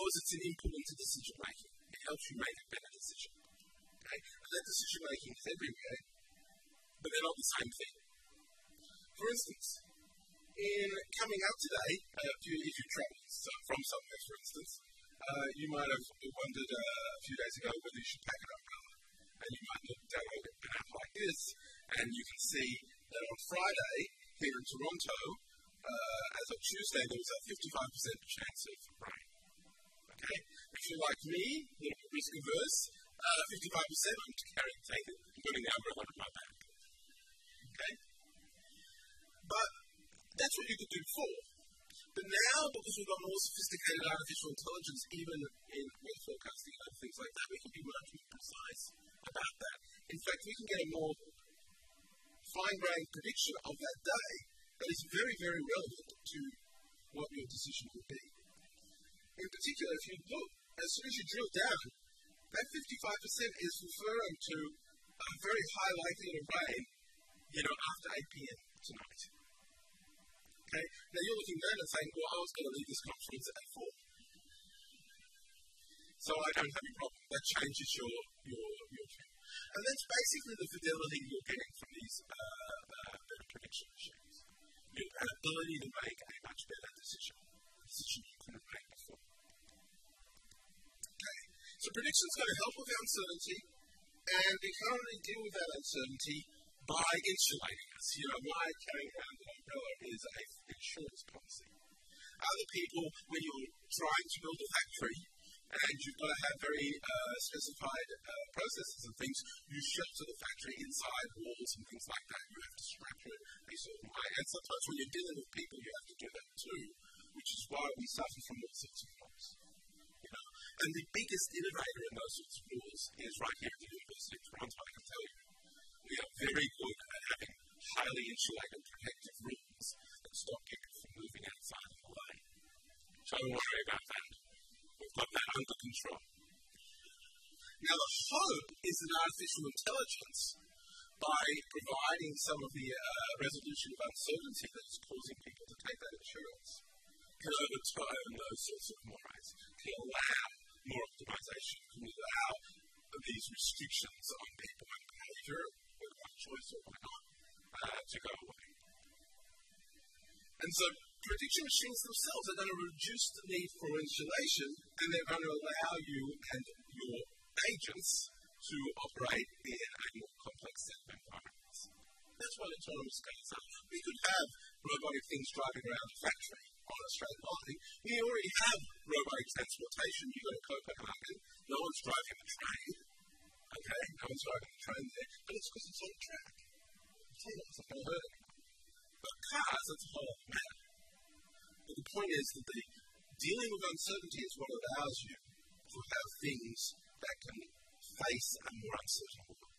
because it's an input into decision making. It helps you make a better decision. Okay? And that decision making is everywhere, but they're not the same thing. For instance, in coming out today, if you're traveling from somewhere, for instance, you might have wondered a few days ago whether you should pack an umbrella. And you might download an app like this, and you can see that on Friday, here in Toronto, as of Tuesday, there was a 55% chance of rain. Okay? If you're like me, a little bit risk averse, 55%, I'm take it, putting the umbrella on my back. Okay? But that's what you could do before. But now, because we've got more sophisticated artificial intelligence, even in weather forecasting and things like that, we can be much more precise about that. In fact, we can get a more fine-grained prediction of that day that is very, very relevant to what your decision will be. In particular, if you look, as soon as you drill down, that 55% is referring to a very high likelihood of rain, after 8 p.m. tonight. Okay? Now you're looking then and saying, well, I was going to leave this conference at 4. So I don't have a problem. That changes your view. And that's basically the fidelity you're getting from these better prediction machines. Your ability to make a much better decision. A decision you couldn't make before. Okay. So prediction is going to help with uncertainty, and we can only deal with that uncertainty by insulating us. Why carrying around an umbrella is an insurance policy. Other people, when you're trying to build a factory, and you've got to have very specified processes and things, you shelter the factory inside walls and things like that. You have to structure it a certain way. And sometimes when you're dealing with people, you have to do that too, which is why we suffer from all sorts of rules. And the biggest innovator in those sorts of rules is right here at the University of Toronto, I can tell you. We are very good at having highly insulated protective rules that stop people from moving outside of the lane. So don't worry about that. We've got that under control. Now the hope is that artificial intelligence, by providing some of the resolution of uncertainty that is causing people to take that insurance, can overturn those sorts of mores, can allow more optimization, can allow these restrictions on people and behavior, whether by choice or why not, to go away. And so prediction machines themselves are going to reduce the need for insulation, and they're going to allow you and your agents to operate in a more complex set of environments. That's what autonomous cars are. We could have robotic things driving around a factory on a straight line. We already have robotic transportation. You go to Copenhagen, no one's driving the train. Okay, no one's driving the train there, but it's because it's on the track. It's not going to hurt anyone. But cars, that's a whole other matter. But the point is that the dealing with uncertainty is what allows you to have things that can face a more uncertain world.